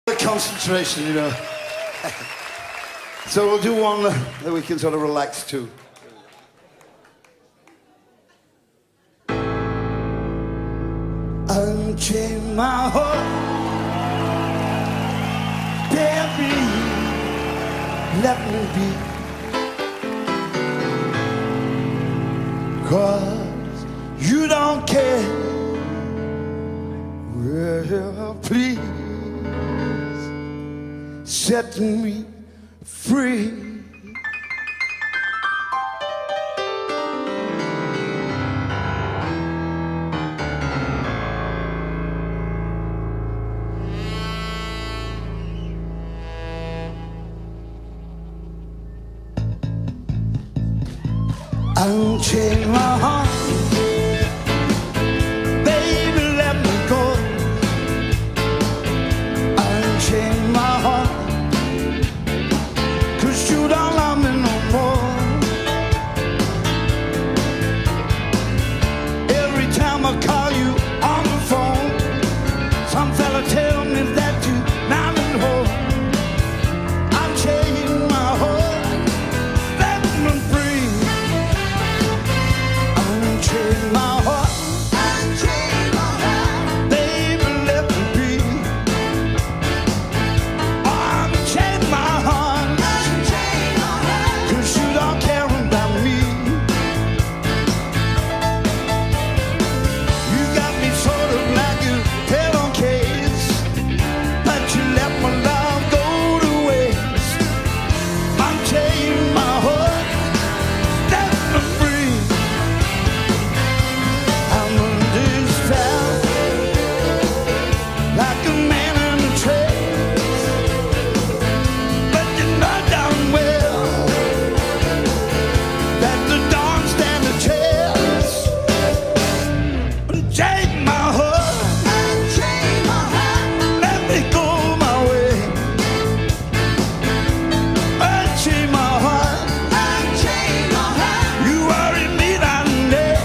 Concentration, you know. So we'll do one that we can sort of relax to. Unchain my heart, baby, let me be, 'cause you don't care. Well, please set me free. Unchain my heart, baby, let me go. Unchain my heart, 'cause you don't love me no more. Every time I call you on the phone, some fella tell me that you're not at home. Unchain my heart, let me free. Unchain my heart, baby, let me be. Unchain my heart, 'cause you don't care about me. You got me sort of like a head on case, but you let my love go to waste. Unchain my heart, let me free. I'm on this town like a man in a trance, but you know damn well that the dawn stand a chance. Unchain my heart, let me go my way. Unchain my heart, you worry me that day.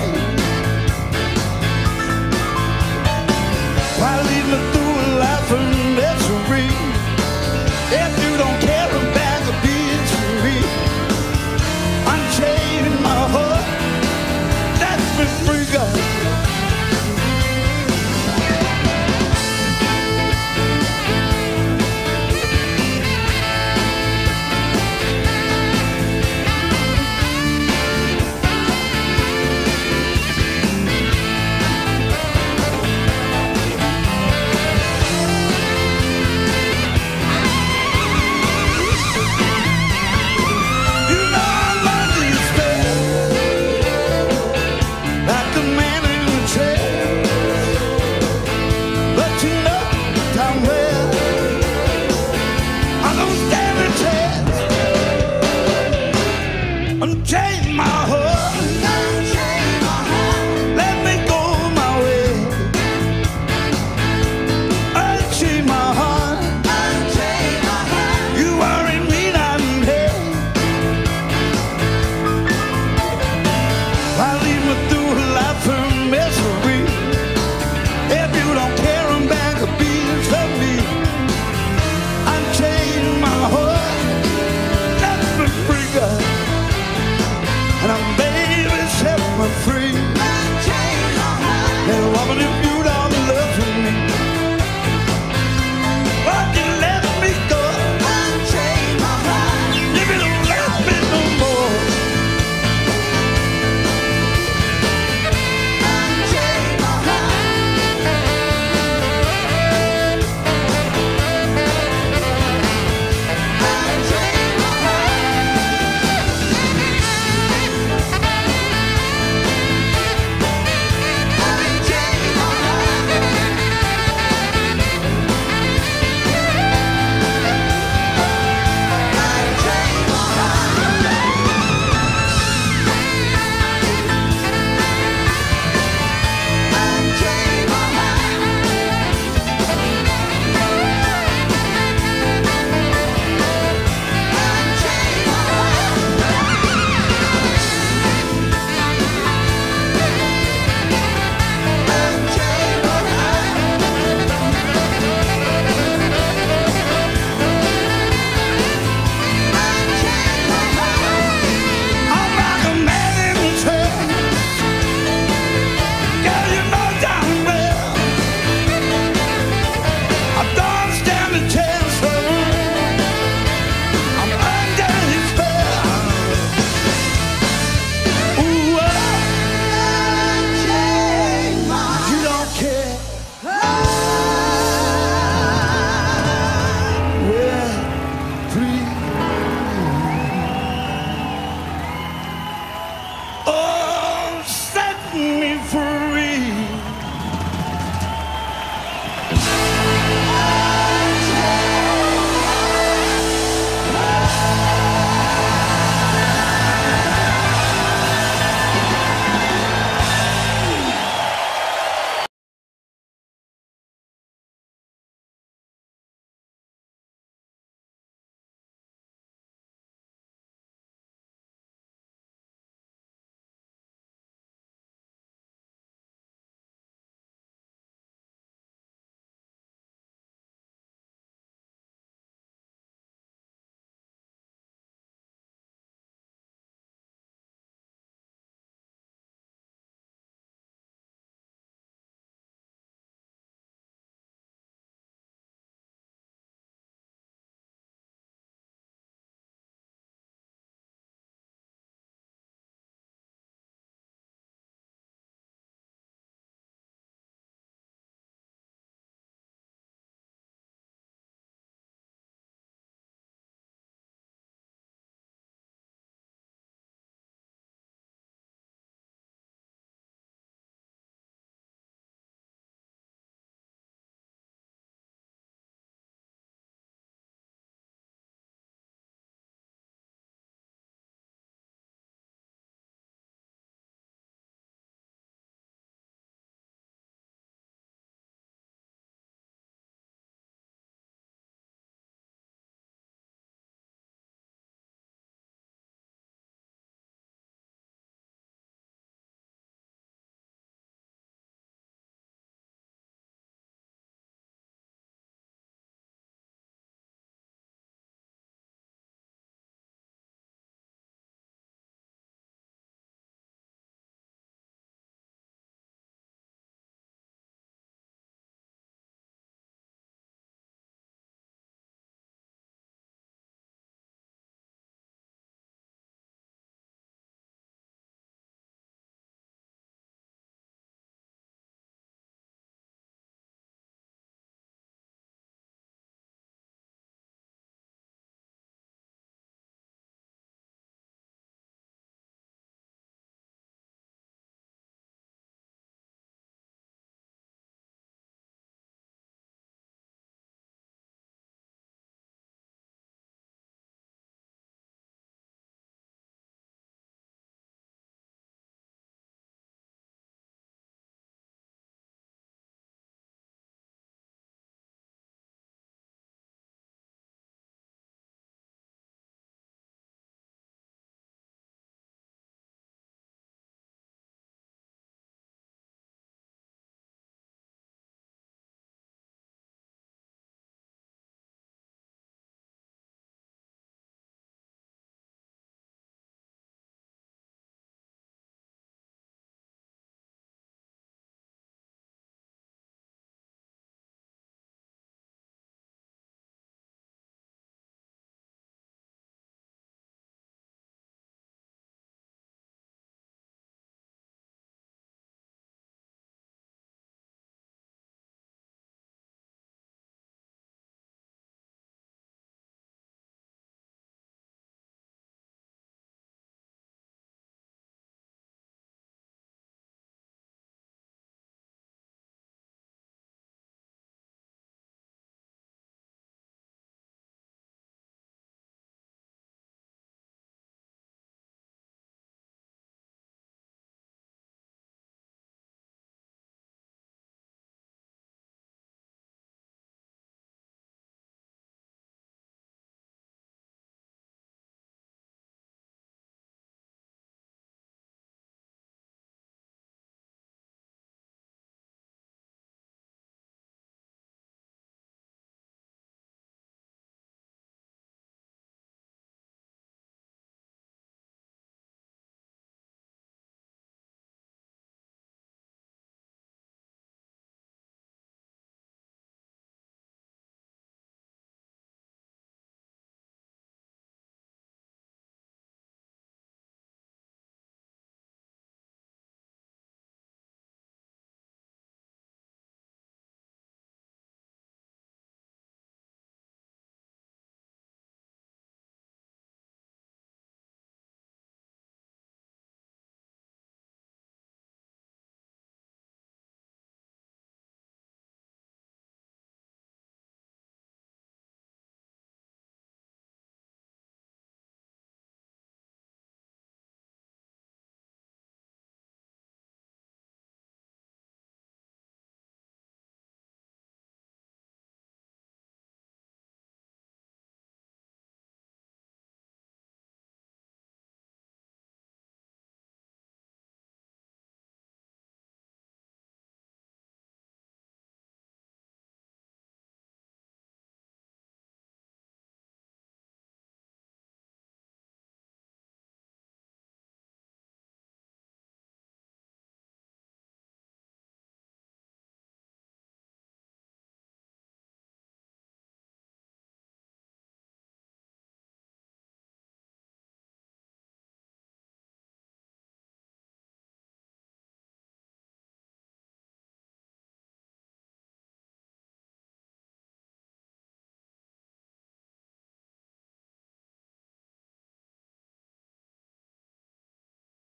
Why lead me through a life of misery if